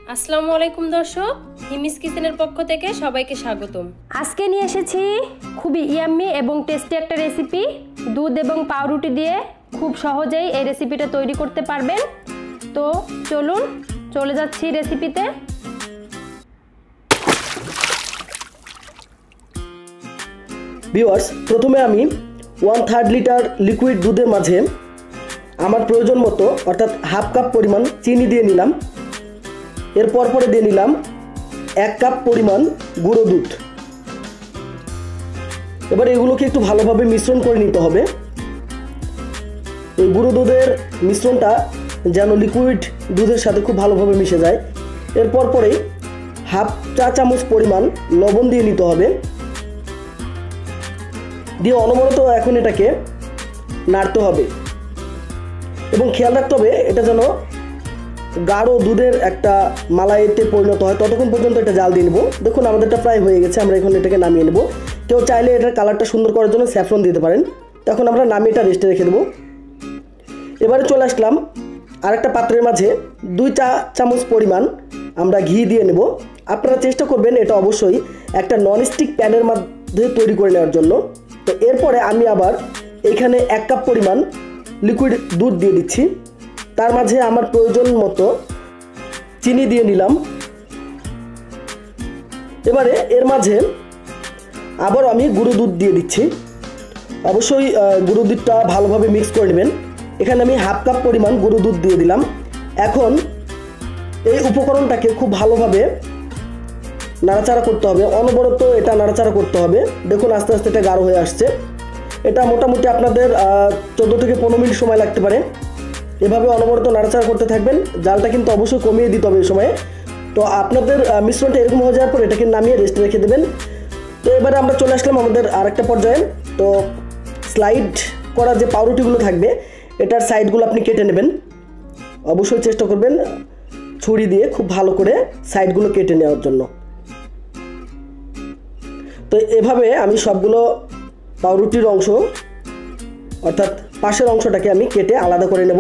আসসালামু আলাইকুম দর্শক, হিমিস কিচেনের পক্ষ থেকে সবাইকে স্বাগতম। আজকে নিয়ে এসেছি খুবই ইয়াম্মি এবং টেস্টি একটা রেসিপি। দুধ এবং পাউরুটি দিয়ে খুব সহজেই এই রেসিপিটা তৈরি করতে পারবেন। তো চলুন চলে যাচ্ছি রেসিপিতে। ভিউয়ার্স, প্রথমে আমি 1/3 লিটার লিকুইড দুধের মাঝে আমার প্রয়োজন মতো অর্থাৎ হাফ কাপ পরিমাণ চিনি দিয়ে নিলাম। এরপর পরে দিয়ে নিলাম 1 কাপ পরিমাণ গুঁড়ো দুধ। এবার এগুলোকে একটু ভালোভাবে মিশ্রণ করে নিতে হবে। এই গুঁড়ো দুধের মিশ্রণটা যেন লিকুইড দুধের সাথে খুব ভালোভাবে মিশে যায়। এরপর পরে হাফ চা চামচ পরিমাণ লবণ দিয়ে নিতে হবে। দিয়ে অনবরত এখন এটাকে নাড়তে হবে এবং খেয়াল রাখতে হবে এটা যেন গাঢ় দুধের একটা মালাইতে পরিণত হয়, ততক্ষণ পর্যন্ত এটা জাল দিয়ে নেব। দেখুন আমাদেরটা প্রায় হয়ে গেছে, আমরা এখন এটাকে নামিয়ে নেব। কেউ চাইলে এটার কালারটা সুন্দর করার জন্য স্যাফরন দিতে পারেন। তখন আমরা নামিয়ে এটা রেস্টে রেখে দেবো। এবারে চলে আসলাম আরেকটা পাত্রের মাঝে 2 চা চামচ পরিমাণ আমরা ঘি দিয়ে নেব। আপনারা চেষ্টা করবেন এটা অবশ্যই একটা ননস্টিক প্যানের মধ্যে তৈরি করে নেওয়ার জন্য। তো এরপরে আমি আবার এখানে 1 কাপ পরিমাণ লিকুইড দুধ দিয়ে দিচ্ছি। তার মাঝে আমার প্রয়োজন মতো চিনি দিয়ে নিলাম। এবারে এর মাঝে আবার আমি গুঁড়ো দুধ দিয়ে দিচ্ছি। অবশ্যই গুঁড়ো দুধটা ভালোভাবে মিক্স করে নেবেন। এখানে আমি হাফ কাপ পরিমাণ গুঁড়ো দুধ দিয়ে দিলাম। এখন এই উপকরণটাকে খুব ভালোভাবে নাড়াচাড়া করতে হবে, অনবরত এটা নাড়াচাড়া করতে হবে। দেখুন আস্তে আস্তে এটা গাঢ় হয়ে আসছে। এটা মোটামুটি আপনাদের 14 থেকে 15 মিনিট সময় লাগতে পারে। এভাবে অনবরত নাড়াচাড়া করতে থাকবেন। জালটা কিন্তু অবশ্যই কমিয়ে দিতে হবে এই সময়ে। তো আপনাদের মিশ্রণটা এরকম হয়ে যাওয়ার পর এটাকে নামিয়ে রেস্টে রেখে দেবেন। তো এবারে আমরা চলে আসলাম আমাদের আরেকটা পর্যায়ে। তো স্লাইড করা যে পাউরুটিগুলো থাকবে এটার সাইডগুলো আপনি কেটে নেবেন। অবশ্যই চেষ্টা করবেন ছুরি দিয়ে খুব ভালো করে সাইডগুলো কেটে নেওয়ার জন্য। তো এভাবে আমি সবগুলো পাউরুটির অংশ অর্থাৎ পাশের অংশটাকে আমি কেটে আলাদা করে নেব।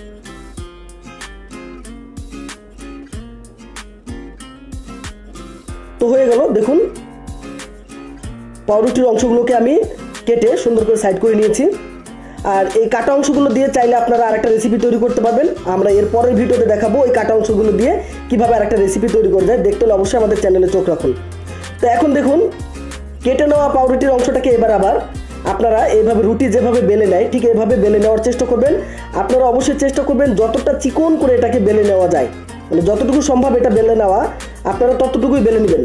তো হয়ে গেল, দেখুন পাউরুটির অংশগুলোকে আমি কেটে সুন্দর করে সাইড করে নিয়েছি। আর এই কাটা অংশগুলো দিয়ে চাইলে আপনারা আরেকটা রেসিপি তৈরি করতে পারবেন। আমরা এর পরের ভিডিওতে দেখাবো এই কাটা অংশগুলো দিয়ে কিভাবে আরেকটা রেসিপি তৈরি করা যায়। দেখতে হলে অবশ্যই আমাদের চ্যানেলে চোখ রাখুন। তো এখন দেখুন কেটে নেওয়া পাউরুটির অংশটাকে এবার আবার আপনারা এইভাবে রুটি যেভাবে বেলে নেয় ঠিক এইভাবে বেলে নেওয়ার চেষ্টা করবেন। আপনারা অবশ্যই চেষ্টা করবেন যতটা চিকন করে এটাকে বেলে নেওয়া যায়, মানে যতটুকু সম্ভব এটা বেলে নেওয়া আপনারা ততটুকুই বেলে নেবেন।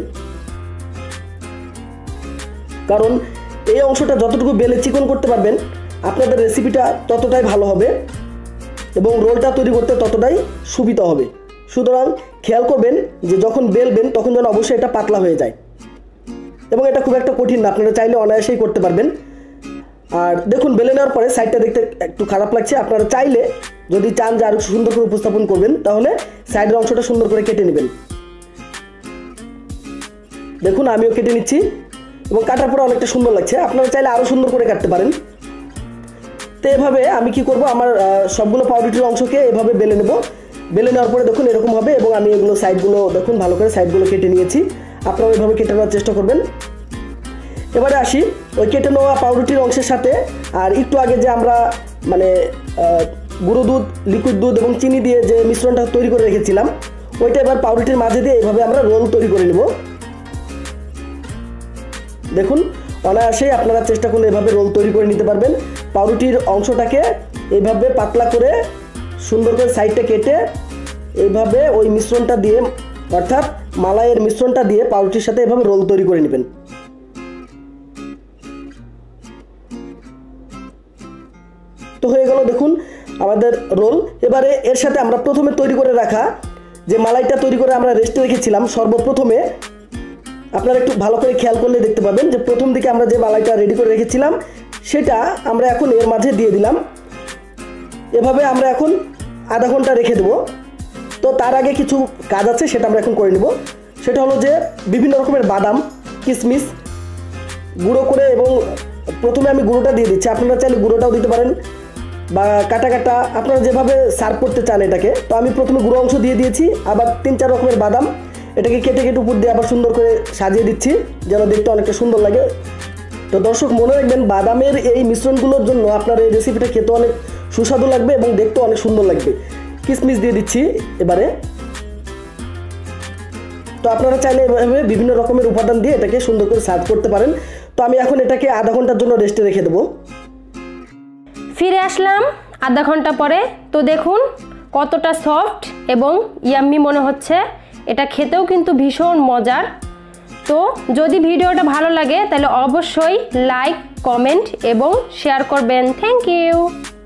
কারণ এই অংশটা যতটুকু বেলে চিকন করতে পারবেন আপনাদের রেসিপিটা ততটাই ভালো হবে এবং রোলটা তৈরি করতে ততটাই সুবিধা হবে। সুতরাং খেয়াল করবেন যে যখন বেলবেন তখন যেন অবশ্যই এটা পাতলা হয়ে যায় এবং এটা খুব একটা কঠিন না, আপনারা চাইলে অনায়াসেই করতে পারবেন। আর দেখুন বেলে নেওয়ার পরে সাইডটা দেখতে একটু খারাপ লাগছে। আপনারা চাইলে যদি চান যে আরও সুন্দর করে উপস্থাপন করবেন তাহলে সাইডের অংশটা সুন্দর করে কেটে নেবেন। দেখুন আমিও কেটে নিচ্ছি এবং কাটার পরে অনেকটা সুন্দর লাগছে। আপনারা চাইলে আরও সুন্দর করে কাটতে পারেন। তো এভাবে আমি কি করব, আমার সবগুলো পাউরুটির অংশকে এভাবে বেলে নেব। বেলে নেওয়ার পরে দেখুন এরকম হবে এবং আমি এগুলো সাইডগুলো দেখুন ভালো করে সাইডগুলো কেটে নিয়েছি। আপনারা ওইভাবে কেটে নেওয়ার চেষ্টা করবেন। এবারে আসি ওই কেটে নেওয়া পাউরুটির অংশের সাথে আর একটু আগে যে আমরা মানে গুঁড়ো দুধ, লিকুইড দুধ এবং চিনি দিয়ে যে মিশ্রণটা তৈরি করে রেখেছিলাম ওইটা এবার পাউরুটির মাঝে দিয়ে এইভাবে আমরা রোল তৈরি করে নেব। দেখুন অনায়াসেই আপনারা চেষ্টা করলে এভাবে রোল তৈরি করে নিতে পারবেন। পাউরুটির অংশটাকে এইভাবে পাতলা করে সুন্দর করে সাইডটা কেটে এইভাবে ওই মিশ্রণটা দিয়ে অর্থাৎ মালাইয়ের মিশ্রণটা দিয়ে পাউরুটির সাথে এভাবে রোল তৈরি করে নেবেন। তো হয়ে গেল দেখুন আমাদের রোল। এবারে এর সাথে আমরা প্রথমে তৈরি করে রাখা যে মালাইটা তৈরি করে আমরা রেস্টে রেখেছিলাম সর্বপ্রথমে আপনারা একটু ভালো করে খেয়াল করলে দেখতে পাবেন যে প্রথম দিকে আমরা যে মালাইটা রেডি করে রেখেছিলাম সেটা আমরা এখন এর মাঝে দিয়ে দিলাম। এভাবে আমরা এখন আধা ঘন্টা রেখে দেবো। তো তার আগে কিছু কাজ আছে সেটা আমরা এখন করে নেব। সেটা হলো যে বিভিন্ন রকমের বাদাম, কিশমিশ গুঁড়ো করে এবং প্রথমে আমি গুঁড়োটা দিয়ে দিচ্ছি, আপনারা চাইলে গুঁড়োটাও দিতে পারেন। বা কাটা কাটা আপনারা যেভাবে সার্ভ করতে চান এটাকে। তো আমি প্রথমে গুঁড়ো অংশ দিয়ে দিয়েছি, আবার 3-4 রকমের বাদাম এটাকে কেটে কেটে উপর দিয়ে আবার সুন্দর করে সাজিয়ে দিচ্ছি যেন দেখতে অনেকটা সুন্দর লাগে। তো দর্শক মনে রাখবেন, বাদামের এই মিশ্রণগুলোর জন্য আপনার এই রেসিপিটা খেতে অনেক সুস্বাদু লাগবে এবং দেখতেও অনেক সুন্দর লাগবে। কিশমিশ দিয়ে দিচ্ছি এবারে। তো আপনারা চাইলে এভাবে বিভিন্ন রকমের উপাদান দিয়ে এটাকে সুন্দর করে সার্ভ করতে পারেন। তো আমি এখন এটাকে আধা ঘন্টার জন্য রেস্টে রেখে দেবো। ফিরে আসলাম আধা ঘন্টা পরে। তো দেখুন কতটা সফট এবং ইয়াম্মি মনে হচ্ছে। এটা খেতেও কিন্তু ভীষণ মজার। তো যদি ভিডিওটা ভালো লাগে তাহলে অবশ্যই লাইক, কমেন্ট এবং শেয়ার করবেন। Thank you.